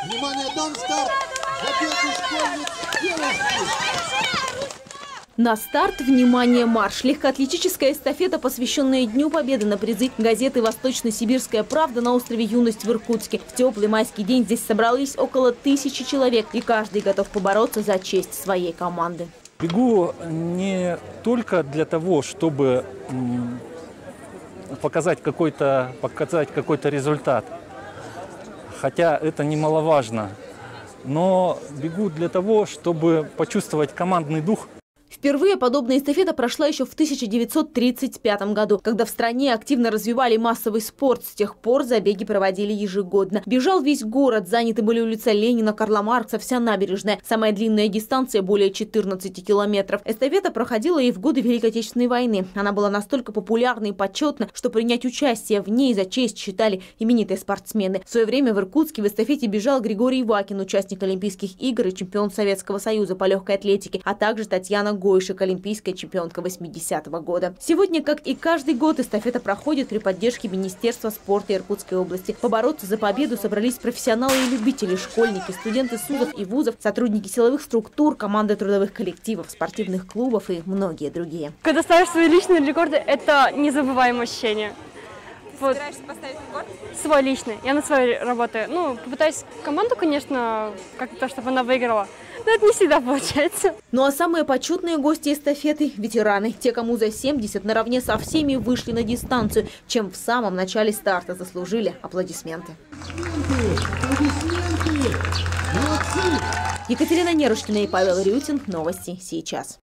Внимание, дан старт! Забегу школьниц девушки! На старт, внимание, марш! Легкоатлетическая эстафета, посвященная Дню Победы, на призыв газеты «Восточно-Сибирская правда» на острове Юность в Иркутске. В теплый майский день здесь собрались около 1000 человек, и каждый готов побороться за честь своей команды. Бегу не только для того, чтобы показать какой-то результат, хотя это немаловажно, но бегу для того, чтобы почувствовать командный дух. Впервые подобная эстафета прошла еще в 1935 году, когда в стране активно развивали массовый спорт. С тех пор забеги проводили ежегодно. Бежал весь город, заняты были улица Ленина, Карла Маркса, вся набережная. Самая длинная дистанция – более 14 километров. Эстафета проходила и в годы Великой Отечественной войны. Она была настолько популярна и почетна, что принять участие в ней за честь считали именитые спортсмены. В свое время в Иркутске в эстафете бежал Григорий Вакин, участник Олимпийских игр и чемпион Советского Союза по легкой атлетике, а также Татьяна Гойшик, олимпийская чемпионка 80-го года. Сегодня, как и каждый год, эстафета проходит при поддержке Министерства спорта Иркутской области. Побороться за победу собрались профессионалы и любители, школьники, студенты СУЗов и вузов, сотрудники силовых структур, команды трудовых коллективов, спортивных клубов и многие другие. Когда ставишь свои личные рекорды, это незабываемое ощущение. Вот. Собираешься поставить рекорд? Свой личный. Я над своей работаю. Ну, попытаюсь команду, конечно, как-то, чтобы она выиграла. Но это не всегда получается. Ну а самые почетные гости эстафеты – ветераны. Те, кому за 70, наравне со всеми вышли на дистанцию, чем в самом начале старта заслужили аплодисменты. Екатерина Нерушкина и Павел Рютин. Новости сейчас.